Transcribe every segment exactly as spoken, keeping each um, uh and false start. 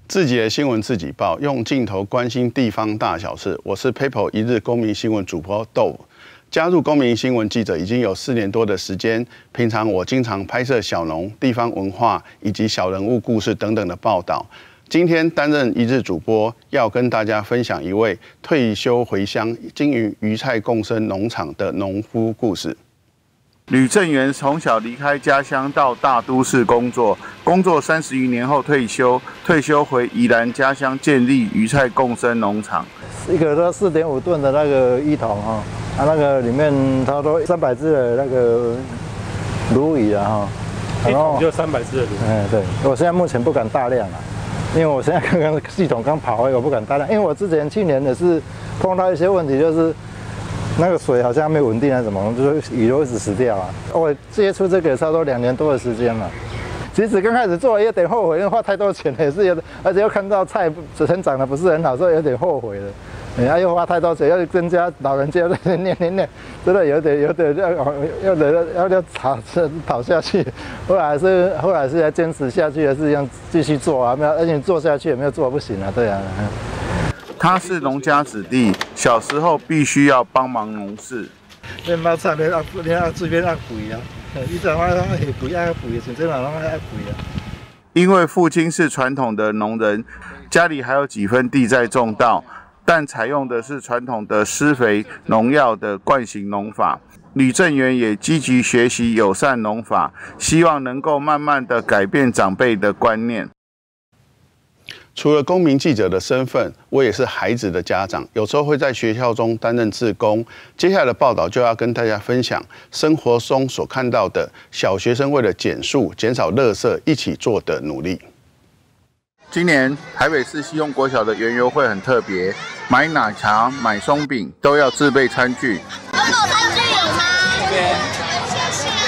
自己的新闻自己报，用镜头关心地方大小事。我是 PayPal 一日公民新闻主播豆腐。加入公民新闻记者已经有四年多的时间，平常我经常拍摄小农、地方文化以及小人物故事等等的报道。今天担任一日主播，要跟大家分享一位退休回乡经营鱼菜共生农场的农夫故事。 吕正元从小离开家乡到大都市工作，工作三十余年后退休，退休回宜兰家乡建立鱼菜共生农场。 一个都四点五吨的那个一桶哈，啊那个里面差不多三百只的那个鲈鱼啊哈， 一桶就三百只的鲈鱼。 哎，对，我现在目前不敢大量啊，因为我现在刚刚系统刚跑回，我不敢大量，因为我之前去年也是碰到一些问题，就是。那个水好像没稳定还是什么，就是鱼都一直死掉啊！我接触这个差不多两年多的时间了。其实刚开始做有点后悔，因为花太多钱了，也是有，而且又看到菜成长的不是很好，所以有点后悔了。然后又花太多钱，要增加老人家在念念念，真的有点有点要要要要要跑跑下去。后来是后来是要坚持下去，还是要继续做啊？没有，而且做下去也没有做不行啊，对啊。 他是农家子弟，小时候必须要帮忙农事。 你包菜你要你要水边要肥啊，以前我我下肥爱肥的，现在嘛拢爱肥啊。 因为父亲是传统的农人，家里还有几分地在种稻，但采用的是传统的施肥农药的惯行农法。吕正元也积极学习友善农法，希望能够慢慢的改变长辈的观念。 除了公民记者的身份，我也是孩子的家长，有时候会在学校中担任志工。接下来的报道就要跟大家分享生活中所看到的小学生为了减塑、减少垃圾一起做的努力。 今年台北市西用国小的园游会很特别，买奶茶、买松饼都要自备餐具。 环保餐具有吗？这边。谢谢，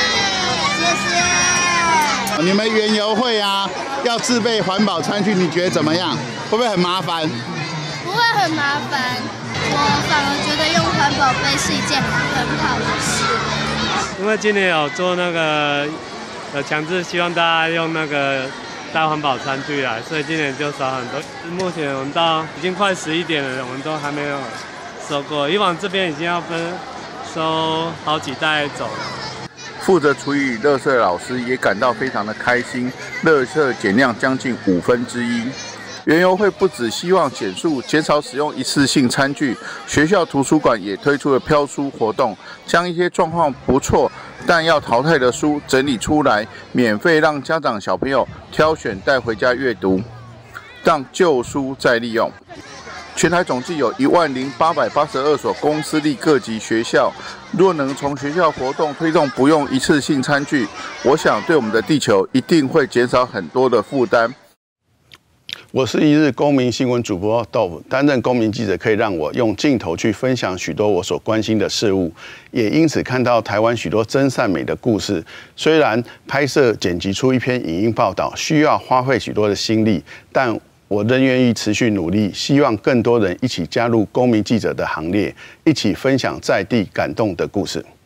谢谢。 你们园游会啊，要自备环保餐具，你觉得怎么样？会不会很麻烦？ 不会很麻烦，我反而觉得用环保杯是一件很好的事。 因为今年有做那个呃强制，希望大家用那个带环保餐具来，所以今年就少很多。目前我们到已经快十一点了，我们都还没有收过。以往这边已经要分收好几袋走了。 负责处理垃圾的老师也感到非常的开心，垃圾减量将近五分之一。园游会不只希望减塑、减少使用一次性餐具，学校图书馆也推出了漂书活动，将一些状况不错但要淘汰的书整理出来，免费让家长小朋友挑选带回家阅读，让旧书再利用。全台总计有一万零八百八十二所公私立各级学校，若能从学校活动推动不用一次性餐具，我想对我们的地球一定会减少很多的负担。 我是一日公民新闻主播豆腐，担任公民记者可以让我用镜头去分享许多我所关心的事物，也因此看到台湾许多真善美的故事。虽然拍摄剪辑出一篇影音报道需要花费许多的心力，但我仍愿意持续努力，希望更多人一起加入公民记者的行列，一起分享在地感动的故事。